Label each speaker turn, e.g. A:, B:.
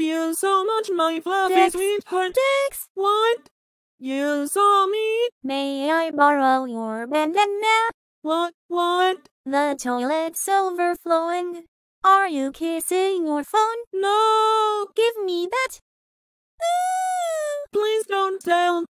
A: you so much, my fluffy
B: Dex.
A: sweetheart.
B: Dex!
A: What? You saw me?
B: May I borrow your bandana?
A: What?
B: The toilet's overflowing. Are you kissing your phone?
A: No!
B: Give me that.
A: Please don't tell.